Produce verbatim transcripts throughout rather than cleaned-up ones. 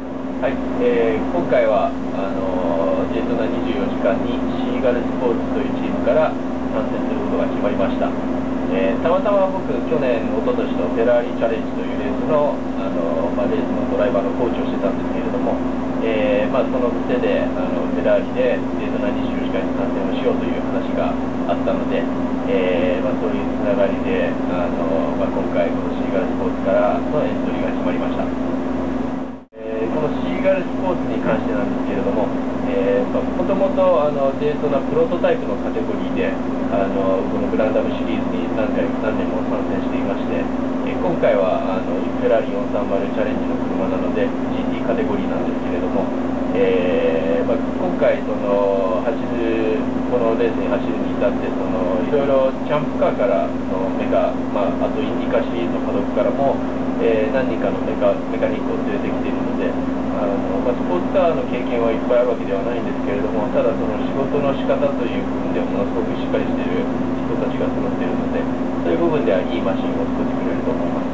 はい、えー、今回はあのデイトナにじゅうよじかんにシーガルスポーツというチームから参戦することが決まりました。えー、たまたま僕、去年、一昨年とフェラーリチャレンジというレースの、あのまあ、レースのドライバーのコーチをしてたんですけれども、えーまあ、そのつてであのフェラーリでデイトナにじゅうよじかんに参戦をしようという話があったので、えーまあ、そういうつながりであの、まあ、今回、このシーガルスポーツからのエントリーが決まりました。このシーガルスポーツに関してなんですけれども、えー、もともとあのデイトナプロトタイプのカテゴリーであのこのグランダムシリーズに何回何年も参戦していまして、えー、今回はあのフェラーリよんさんまるチャレンジの車なので ジーティー カテゴリーなんですけれども、えーまあ、今回その走るこのレースに走るに至ってそのいろいろキャンプカーからのメカ、まあ、あとインディカシリーズのパドックからもえー、何人かのメカメカニックを連れてきているので、あのまあ、スポーツカーの経験はいっぱいあるわけではないんですけれども、ただその仕事の仕方という部分ではものすごくしっかりしている人たちが揃っているので、そういう部分ではいいマシンを作ってくれると思います。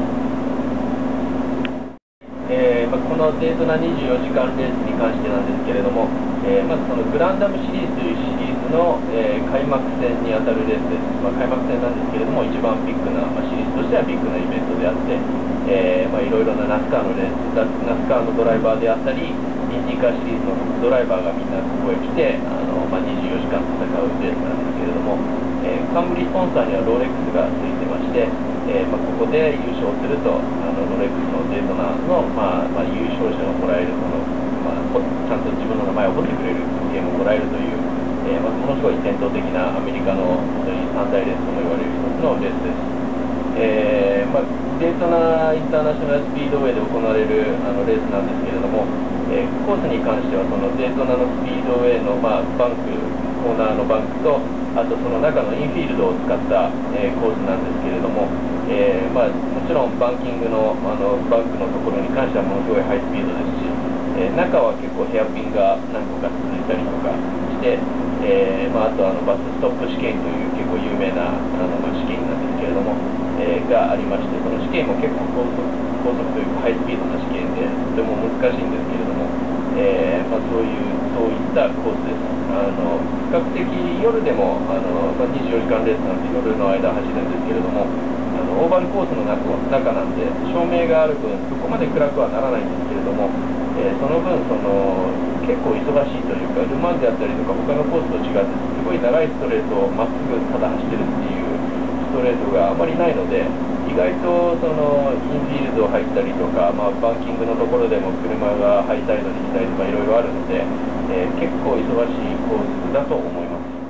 えーまあ、このデイトナにじゅうよじかんレースに関してなんですけれども、えー、まずそのグランダムシリーズというシリーズの、えー、開幕戦にあたるレースです。まあ、開幕戦なんですけれども、一番ビッグな、まあ、シリーズとしてはビッグなイベントであって、えーまあ、いろいろなナスカーのレース、ナスカーのドライバーであったり、インディカシリーズのドライバーがみんなここへ来て、あのまあ、にじゅうよじかん戦うレースなんですけれども、えー、冠スポンサーにはローレックスがついてまして、えーまあ、ここで優勝すると、あのロレックスのデイトナの、まあまあ、優勝者がもらえるその、まあ、ちゃんと自分の名前を彫ってくれるゲームをもらえるという、えーまあ、ものすごい伝統的なアメリカの本当に三大レースとも言われる一つのレースです。えーまあ、デイトナインターナショナルスピードウェイで行われるあのレースなんですけれども、えー、コースに関してはそのデイトナのスピードウェイの、まあ、バンクコーナーのバンクとあとその中のインフィールドを使った、えー、コースなんですけれども、えーまあ、もちろんバンキングの、あのバンクのところに関してはものすごいハイスピードですし、えー、中は結構ヘアピンが何個か続いたりとかして、えーまあ、あとあのバスストップ試験という結構有名なあの、まあ、試験なんですけれども、えー、がありまして、その試験も結構高速高速というかハイスピードな試験でとても難しいんですけれども、えーまあ、そういうそういったコースです。あの比較的夜でもあの、まあ、にじゅうよじかんレースなんで夜の間走るんですけれども、あのオーバルコースの中中なんで照明がある分そこまで暗くはならないんですけれども、えー、その分その結構忙しいというか、ルマンであったりとか他のコースと違ってすごい長いストレートをまっすぐただ走ってるっていうストレートがあまりないので、意外とそのインフィールド入ったりとか、まあ、バンキングのところでも車がハイサイドに来たりとかいろいろあるので、えー、結構忙しいコースだと思います。